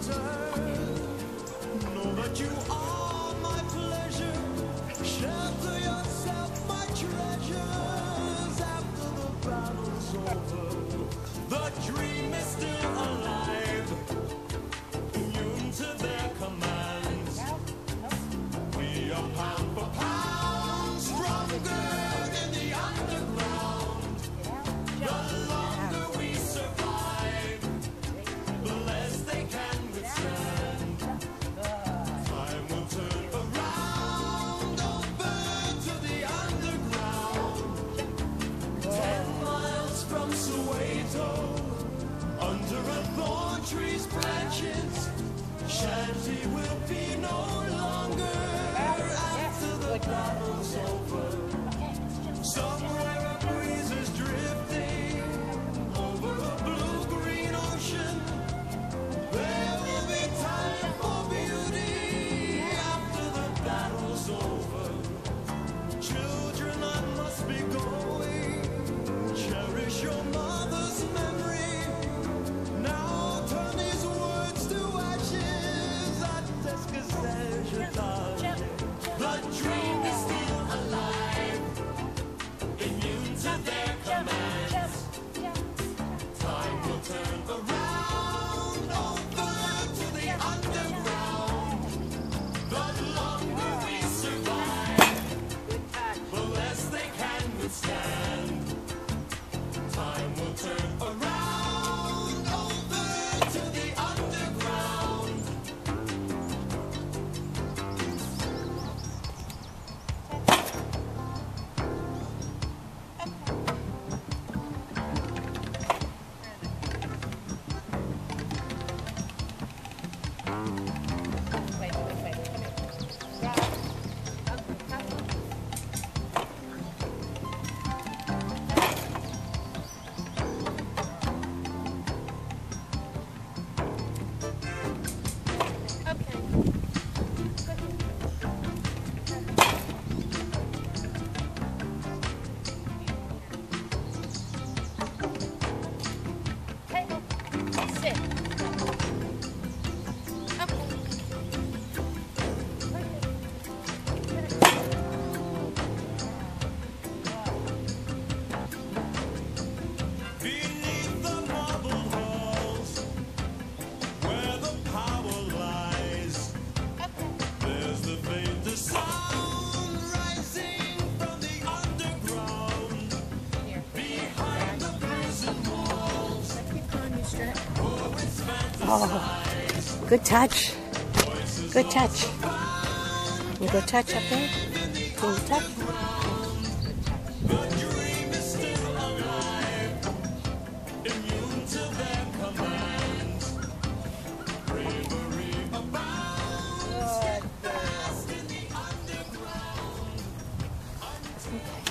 return. Know that you are my pleasure. Shelter yourself, my treasures. After the battle's over, the dream is still alive. Immune to their commands. We are pound for pound, stronger in the underground. The longer we survive, the less they can withstand. Time will turn around, over to the underground. 10 miles from Soweto, under a thorn tree's branches, shanty will be no longer after the battle's over. Somewhere a breeze is drifting over a blue-green ocean. There will be time for beauty after the battle's over. Children, I must be going. Cherish your mother's memory. Now turn these words to ashes. I just the dream is still alive, immune to their commands. Time will turn around, over to the underground. The longer we survive, the less they can withstand. Time will turn around, over to the underground. Oh, good touch. Good touch. You go touch up there? Can you touch? Okay.